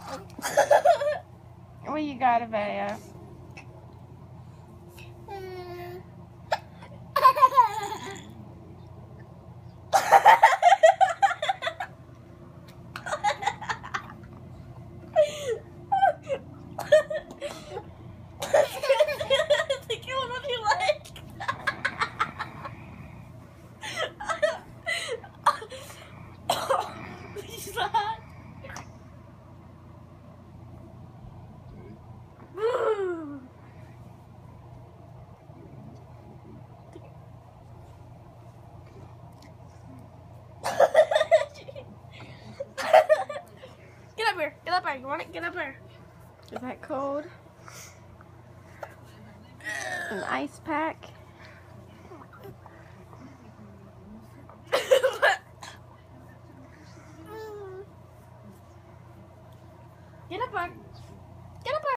What you got, Avea? Get up here. Get up here. You want it? Get up here. Is that cold? An ice pack. Get up here.